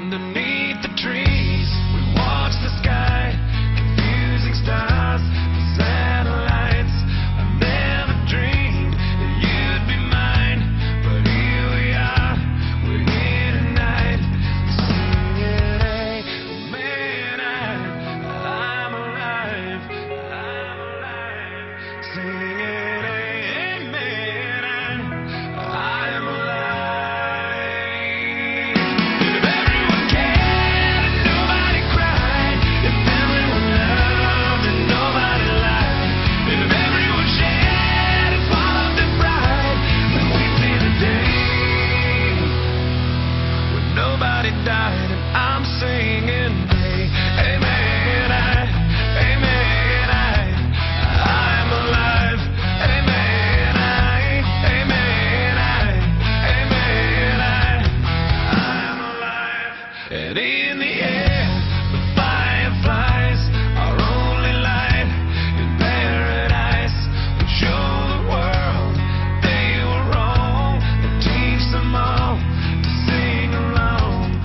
Underneath the trees, we watch the sky, confusing stars, satellites. I never dreamed that you'd be mine, but here we are, we're here tonight, singing, hey, man, I'm alive, singing, hey, man, I'm alive. Nobody died, and I'm singing, hey, hey man, I'm alive, hey man, I'm alive. And in the air, the fireflies, our only light in paradise, would show the world they were wrong, and teach them all to sing along.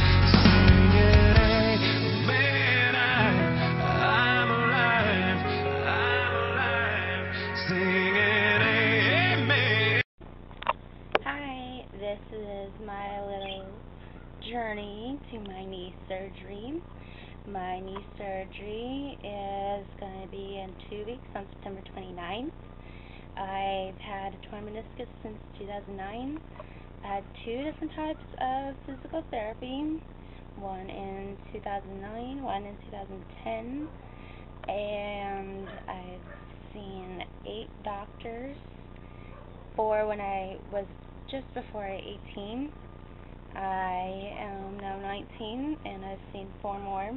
Hi, this is my little journey to my knee surgery. My knee surgery is going to be in 2 weeks on September 29th. I've had a torn meniscus since 2009. I had 2 different types of physical therapy, one in 2009, one in 2010, and I've seen 8 doctors. 4 when I was just before 18. I am now 19, and I've seen 4 more.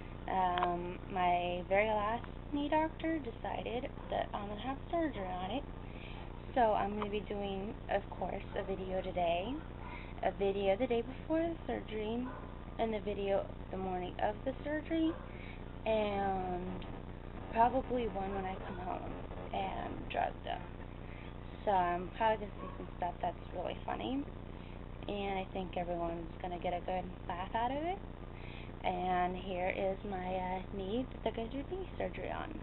My very last knee doctor decided that I'm going to have surgery on it. So I'm going to be doing, of course, a video today, a video the day before the surgery, and the video the morning of the surgery, and probably one when I come home and drugged up. So I'm probably going to see some stuff that's really funny, and I think everyone's going to get a good laugh out of it. And here is my knee that they're going to do knee surgery on.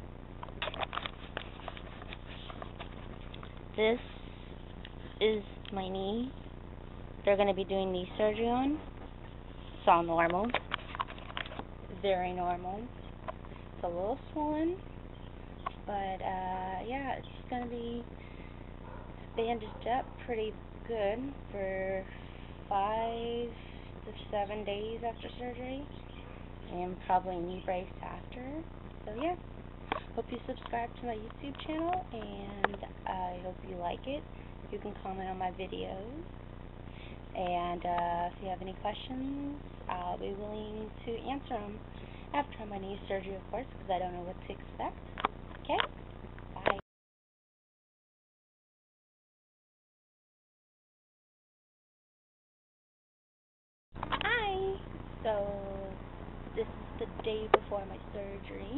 This is my knee they're going to be doing knee surgery on. It's all normal. Very normal. It's a little swollen, but yeah, it's going to be bandaged up pretty good for 5 to 7 days after surgery, and probably knee brace after. So yeah, hope you subscribe to my YouTube channel, and I hope you like it. You can comment on my videos, and if you have any questions, I'll be willing to answer them after my knee surgery, of course, because I don't know what to expect. Okay? Bye. Hi! So, this is the day before my surgery.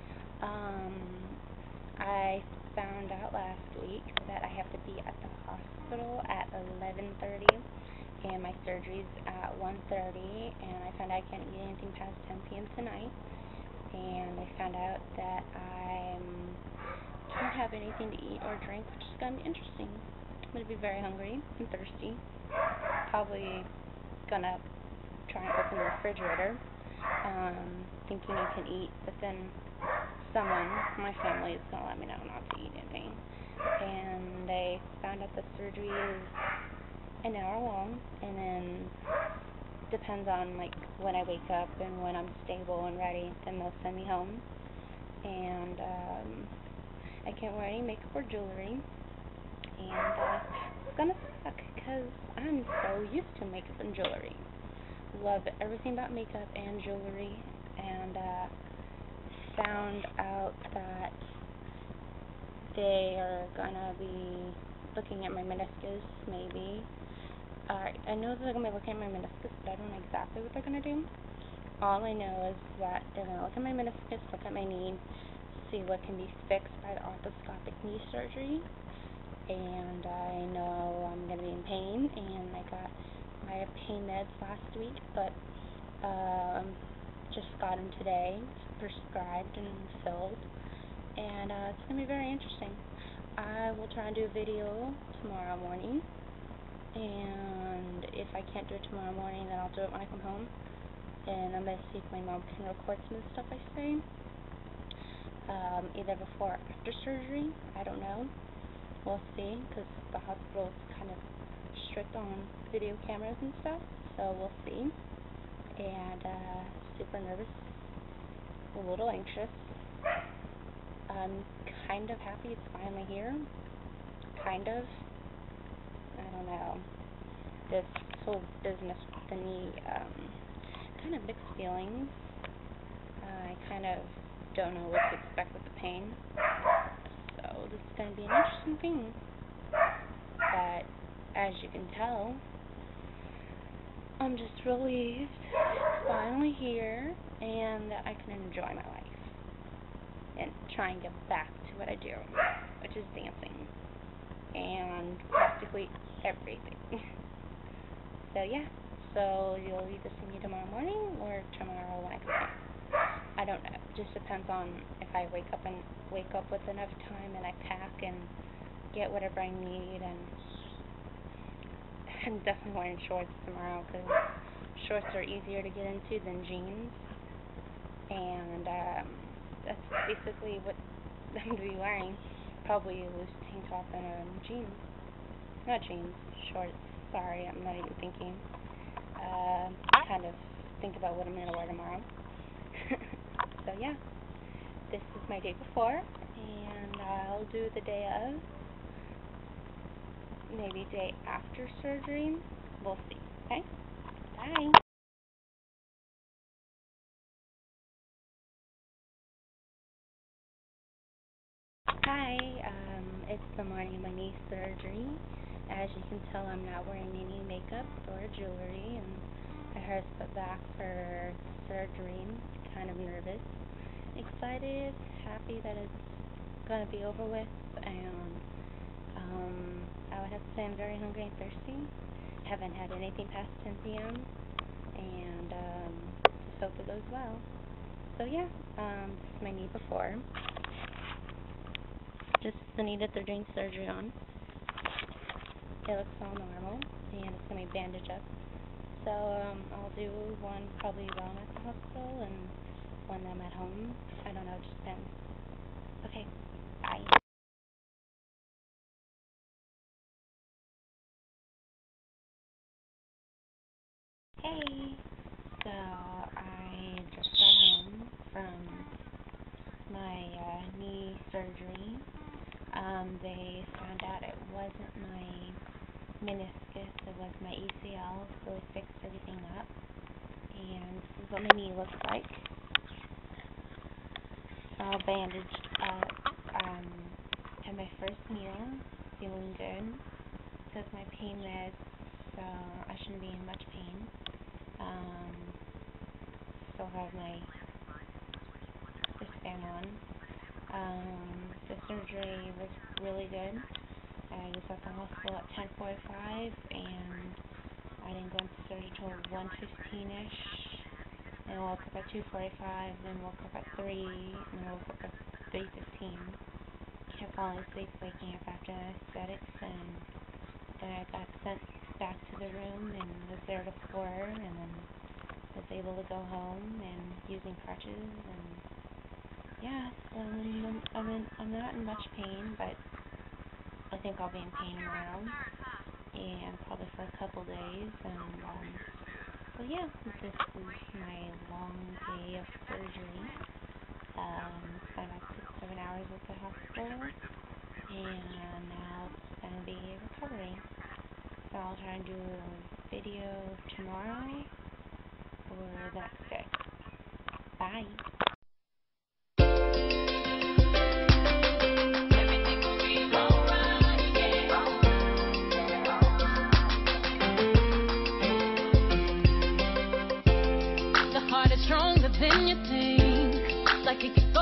I found out last week that I have to be at the hospital at 11:30, and my surgery's at 1:30, and I found out I can't eat anything past 10 p.m. tonight, and I found out that I can't have anything to eat or drink, which is going to be interesting. I'm going to be very hungry and thirsty. Probably going to try and open the refrigerator, thinking I can eat, but then someone, my family, is going to let me know not to eat anything. And they found out the surgery is an hour long, and then depends on like when I wake up and when I'm stable and ready, then they'll send me home. And I can't wear any makeup or jewelry, and it's gonna suck because I'm so used to makeup and jewelry. Love everything about makeup and jewelry, and found out that they are gonna be looking at my meniscus, maybe. I know that they're gonna be looking at my meniscus, but I don't know exactly what they're gonna do. All I know is that they're gonna look at my meniscus, look at my knee, see what can be fixed by the arthroscopic knee surgery. And I know I'm gonna be in pain, and I got my pain meds last week, but Just got them today, prescribed and filled, and it's going to be very interesting. I will try and do a video tomorrow morning, and if I can't do it tomorrow morning, then I'll do it when I come home, and I'm going to see if my mom can record some of the stuff I say, either before or after surgery. I don't know. We'll see, because the hospital is kind of strict on video cameras and stuff, so we'll see. And super nervous, a little anxious. I'm kind of happy it's finally here. Kind of. I don't know. This whole business with the knee, kind of mixed feelings. I kind of don't know what to expect with the pain. So this is going to be an interesting thing. But as you can tell, I'm just relieved it's finally here and that I can enjoy my life and try and get back to what I do, which is dancing and practically everything. So yeah, so you'll either see me tomorrow morning or tomorrow when I come home. I don't know. It just depends on if I wake up with enough time and I pack and get whatever I need. And I'm definitely wearing shorts tomorrow because shorts are easier to get into than jeans. And that's basically what I'm going to be wearing. Probably a loose tank top and jeans. Not jeans, shorts. Sorry, I'm not even thinking. Kind of think about what I'm going to wear tomorrow. So yeah, this is my day before, and I'll do the day of, maybe day after surgery. We'll see, okay? Bye. Hi, it's the morning of my knee surgery. As you can tell, I'm not wearing any makeup or jewelry, and my hair's put back for surgery. Kind of nervous, excited, happy that it's going to be over with, and I would have to say I'm very hungry and thirsty. Haven't had anything past 10 p.m. and just hope it goes well. So yeah, this is my knee before. This is the knee that they're doing surgery on. It looks all normal, and it's going to be bandaged up. So I'll do one probably while I'm at the hospital and when I'm at home. I don't know, it just depends. Okay, bye. Hey, so I just got home from my knee surgery. They found out it wasn't my meniscus, it was my ACL, so they fixed everything up. And this is what my knee looks like. It's all bandaged up. Had my first meal, feeling good. Took my pain meds, so I shouldn't be in much pain. Still have my wristband on. The surgery was really good. I was at the hospital at 10:45, and I didn't go into surgery until 1:15ish. And I woke up at 2:45, then woke up at 3, and then woke up at 3:15. Kept falling asleep, waking up after anesthetics, and then I got sent back to the room and was there to 4, and then was able to go home and using crutches. And yeah, I'm not in much pain, but I think I'll be in pain tomorrow and probably for a couple days. And so yeah, this is my long day of surgery. Spent about 6-7 hours at the hospital, and now it's going to be recovery. So I'll try and do a video tomorrow or the next day. Bye. Stronger than you think, like it could go